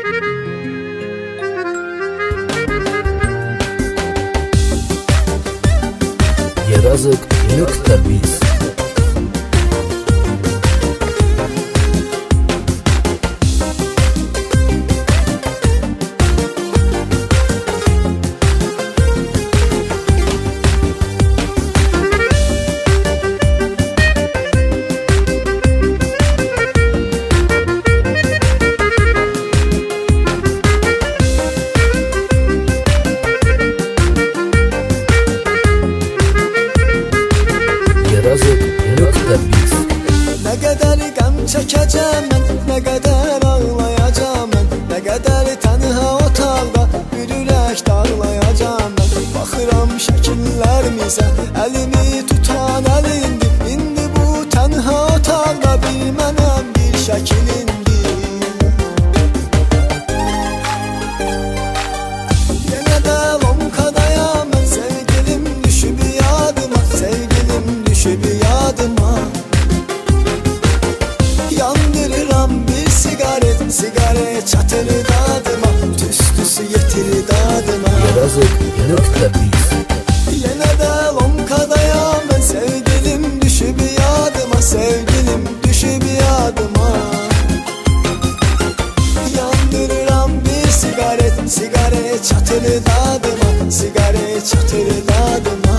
Yerazık.biz Ne kadar qəm çəkəcəm mən, nə qədər ağlayacam mən, nə qədər tənha otaqda bir ürək dağlayacam mən. Baxıram şəkillərimizə, əlimi tutan əlindir, indi bu tənha otaqda bir mənəm, bir şəkilindir. Yenə də lomkadayam mən, sevgilim düşüb yadıma, sevgilim düşüb yadıma. Yandırıram bir sigaret çatır dadıma, tüstüsü yetir dadıma. Yerazık.biz Yenə də lomkadayam mən, sevgilim düşüb yadıma, sevgilim düşüb yadıma. Yandırıram bir sigaret çatır dadıma, sigaret çatır dadıma.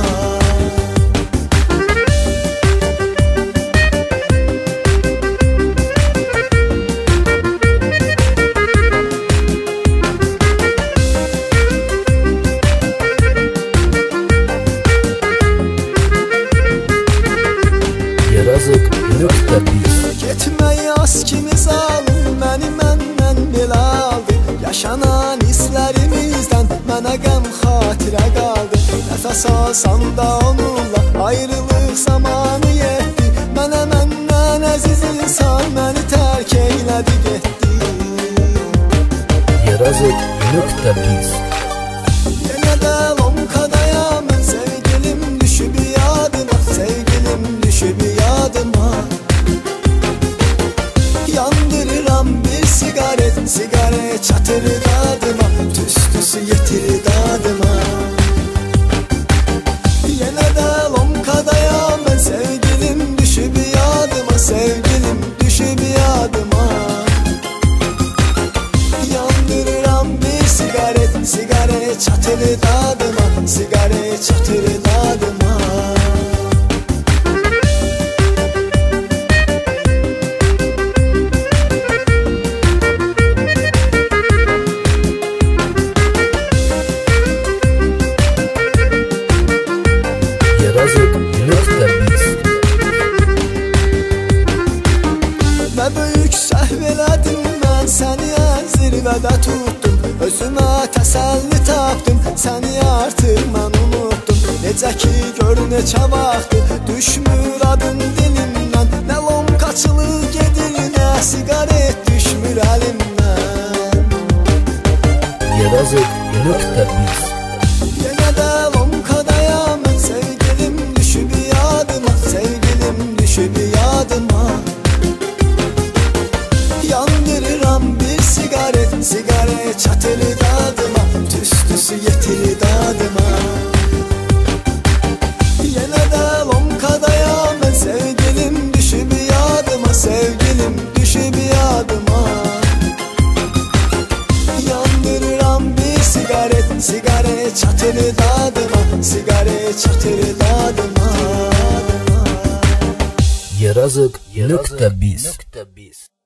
Yerazık.biz Getmə yaz kimi zalım, məni məndən belə aldı. Yaşanan hisslərimizdən mənə qəm xatirə qaldı. Nəfəs alsam da onunla ayrılıq zamanı yetdi. Mənə məndən əziz insan məni tərk eylədi getdi. Yerazık.biz Yenə də lomkadayam mən, sevgilim düşüb yadıma, sevgilim düşüb yadıma. Yandırıram bir sigaret çatır dadıma, tüstüsü yetir dadıma. Yenə də lomkadayam mən, sevgilim düşüb yadıma, sevgilim düşüb yadıma. Yandırıram bir sigaret çatır dadıma, sigaret çatır dadıma. Yerazık.biz Nə böyük səhv elədim mən, səni ən zirvədə tutdum. Özümə təsəlli tapdım, səni artıq mən unutdum. Necə ki gör neçə vaxtdır düşmür adın dilimdən. Nə lomkaçılıq gedir, nə sigaret düşmür əlimdən. Yerazık.biz Yenə də lomkadayam mən, sevgilim düşüb yadıma, sevgilim düşüb yadıma. Yandırıram bir sigaret çatır dadıma, tüstüsü yetir dadıma. Yenə də lomkadayam mən, sevgilim düşüb yadıma, sevgilim düşüb yadıma. Yandırıram bir sigaret çatır dadıma, sigaret çatır dadıma. Yerazık.biz